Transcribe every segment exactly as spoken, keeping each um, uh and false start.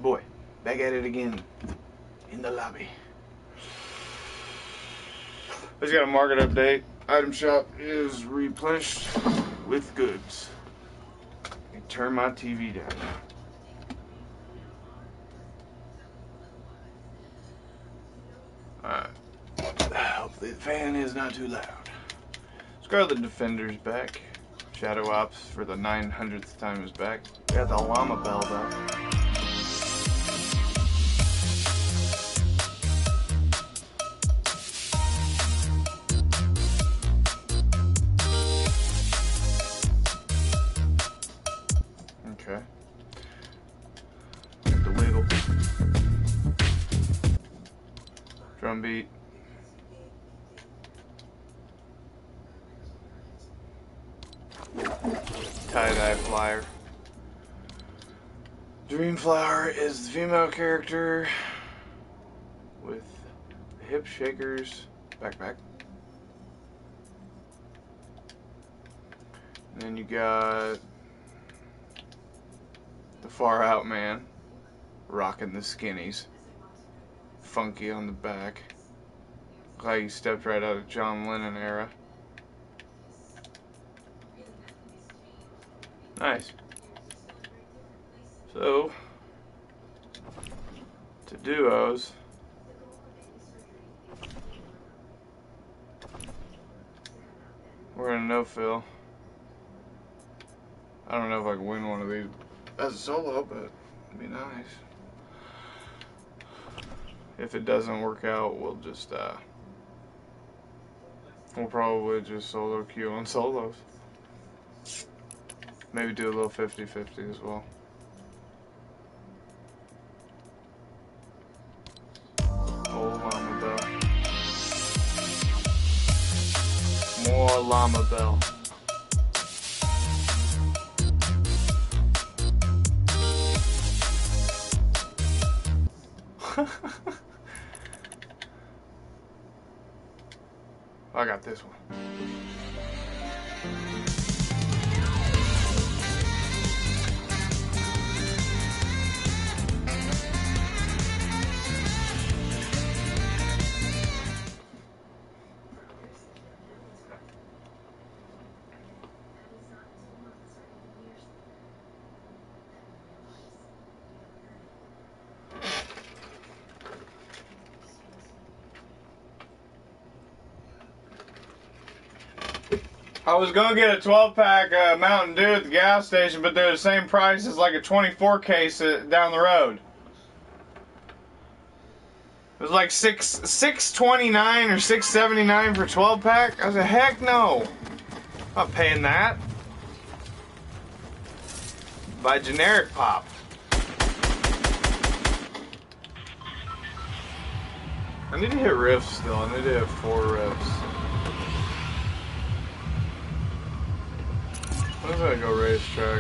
boy, back at it again in the lobby. I just got a market update. Item shop is replenished with goods. And turn my T V down. Alright. Hopefully the fan is not too loud. Scarlet Defender's back. Shadow Ops for the nine hundredth time is back. Got the llama bell though. Okay. Got the wiggle. Drum beat. Tie-dye flyer. Dreamflower is the female character with the hip shakers backpack. And then you got the Far Out Man rocking the skinnies. Funky on the back. Looks like he stepped right out of John Lennon era. Nice. So, to duos, we're in a no-fill. I don't know if I can win one of these as a solo, but it'd be nice. If it doesn't work out, we'll just, uh, we'll probably just solo queue on solos. Maybe do a little fifty fifty as well. Oh, llama bell. More llama bell. I got this one. I was gonna get a twelve pack uh, Mountain Dew at the gas station, but they're the same price as like a twenty-four case uh, down the road. It was like six six twenty nine or six seventy nine for twelve pack. I was like, heck no, I'm not paying that. Buy generic pop. I need to hit riffs still. I need to hit four riffs. I'm gonna go racetrack.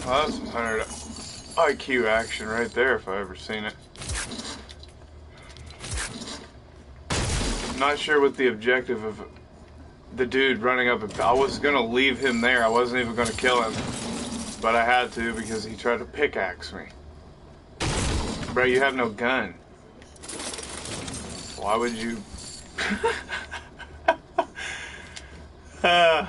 Well, that's some one hundred I Q action right there if I ever seen it. I'm not sure what the objective of the dude running up. I was going to leave him there. I wasn't even going to kill him. But I had to because he tried to pickaxe me. Bro, you have no gun. Why would you... uh.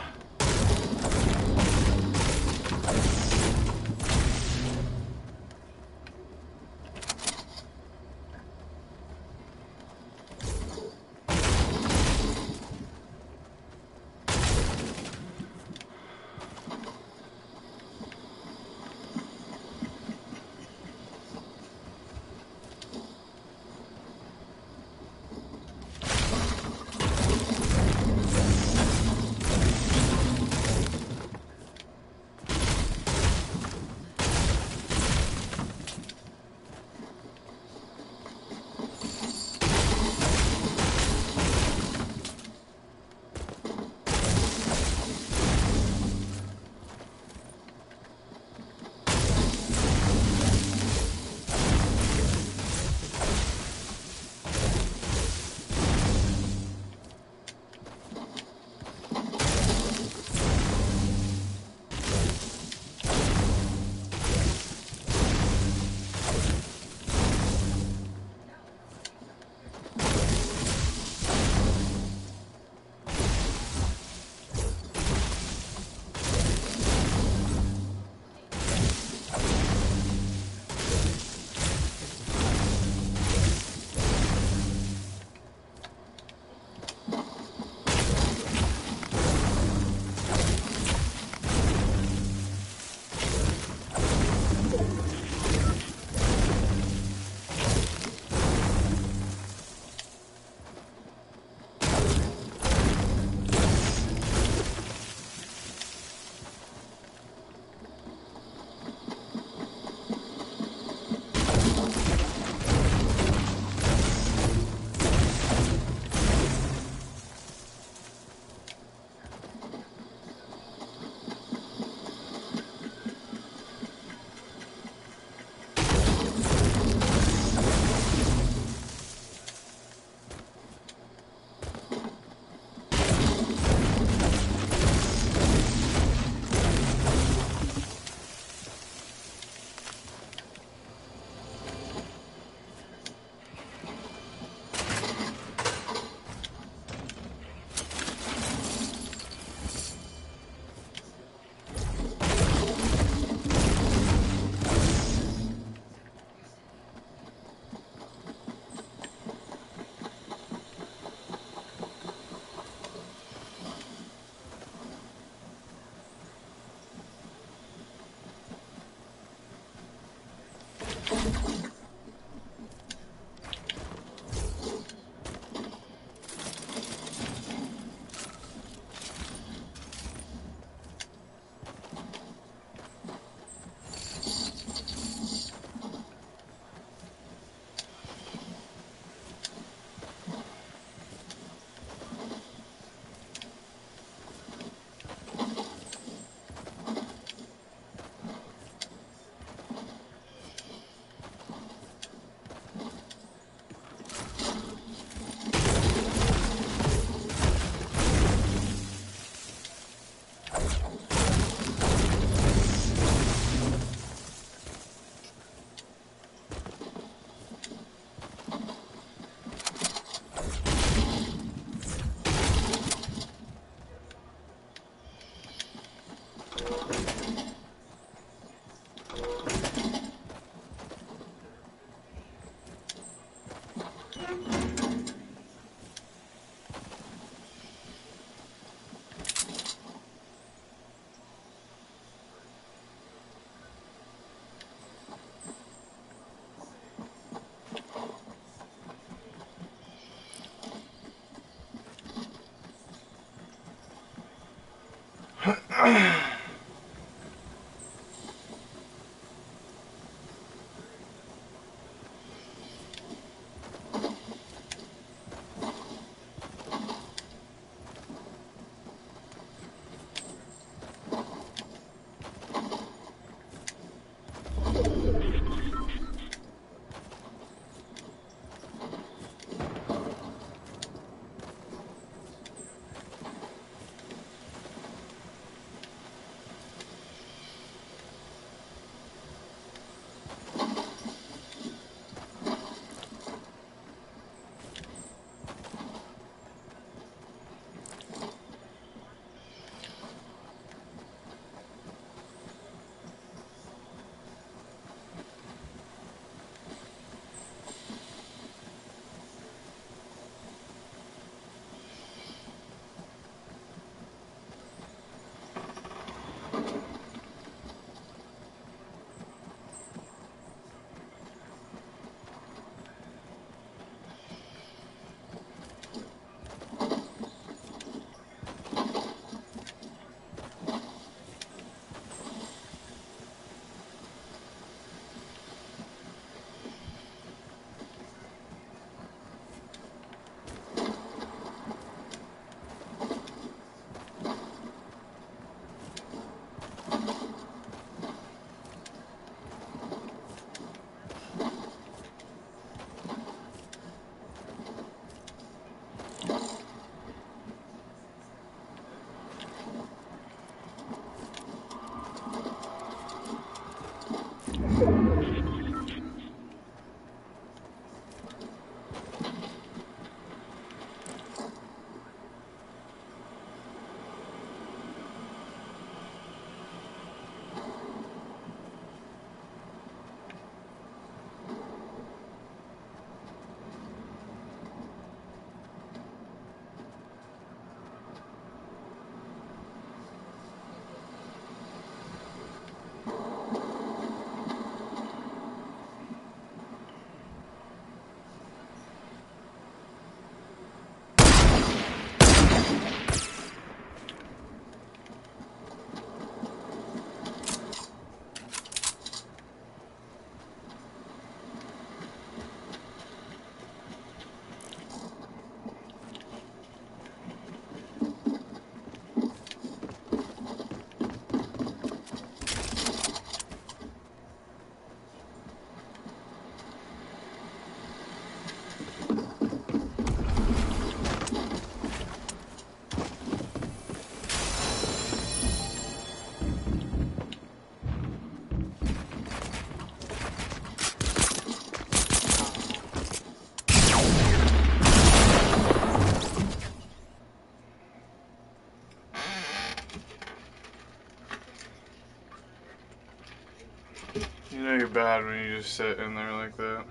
You know you're bad when you just sit in there like that.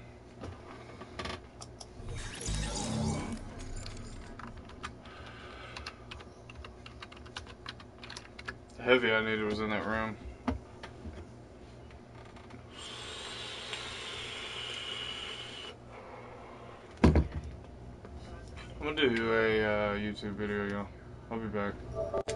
The heavy I needed was in that room. I'm gonna do a uh, YouTube video, y'all. I'll be back.